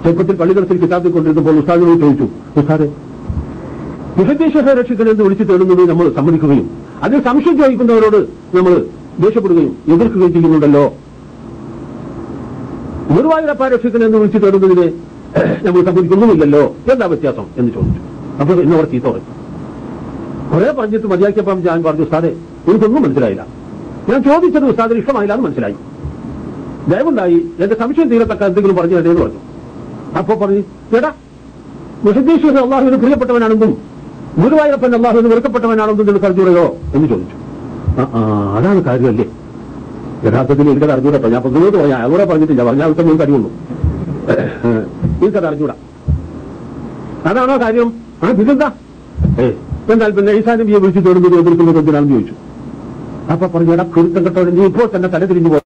ചെറുപ്പത്തിൽ പള്ളികളത്തിൽ കിതാബിൽ കൊണ്ടിരുന്നപ്പോൾ ഉസ്താദിനോട് ചോദിച്ചു, ഉസ്താദെ, മുഹദ്ദീശിനെ രക്ഷിക്കണമെന്ന് വിളിച്ചു തേടുന്നത് നമ്മൾ സമ്മതിക്കുകയും അതിൽ സംശയം ചോദിക്കുന്നവരോട് നമ്മൾ ദേഷ്യപ്പെടുകയും എതിർക്കുകയും ചെയ്യുന്നുണ്ടല്ലോ. ഗുരുവായൂരപ്പ രക്ഷിക്കണമെന്ന് വിളിച്ചു തേടുന്നതിന് നമ്മൾ സമ്മതിക്കുന്നുമില്ലല്ലോ, എന്താ വ്യത്യാസം എന്ന് ചോദിച്ചു. അപ്പോൾ എന്നവർ ചീത്ത പറഞ്ഞു. കുറെ പറഞ്ഞിട്ട് മതിയാക്കിയപ്പം ഞാൻ പറഞ്ഞു, ഉസ്താദെ, എനിക്കൊന്നും മനസ്സിലായില്ല. ഞാൻ ചോദിച്ചത് ഉസ്താദിന് ഇഷ്ടമായില്ല എന്ന് മനസ്സിലായി. ദയവുണ്ടായി എന്റെ സംശയം തീരത്തക്ക എന്തെങ്കിലും പറഞ്ഞു തരേന്ന് പറഞ്ഞു. അപ്പൊ പറഞ്ഞു, ചേട്ടാ, മുഹദ്ദീശിന് അള്ളാഹുവിന് പ്രിയപ്പെട്ടവനാണെന്നും ഗുരുവായൂരപ്പൻ അള്ളാഹുവിന് വെറുക്കപ്പെട്ടവനാണെന്നും നിനക്ക് അറിഞ്ഞൂടയോ എന്ന് ചോദിച്ചു. അതാണ് കാര്യമല്ലേ? യഥാർത്ഥത്തിൽ എനിക്കത് അറിഞ്ഞൂടട്ടോ. ഞാൻ പൊതുവോട് പറയാം, അയാളോടെ പറഞ്ഞിട്ടില്ല. പറഞ്ഞാൽ അവർക്ക് നിങ്ങൾക്ക് അറിയുള്ളൂ. എനിക്കത് അറിഞ്ഞൂടാ. അതാണോ കാര്യം? പിന്നെന്താ? എന്നാൽ പിന്നെ ഈസാ നബിയെ വിളിച്ചു തേടുന്നത് എതിർക്കുന്നത് എന്തിനാണെന്ന് ചോദിച്ചു. അപ്പൊ പറഞ്ഞു, എടാ കുരുത്തം കെട്ടവൻ, നീ ഇപ്പോൾ തന്നെ തല തിരിഞ്ഞു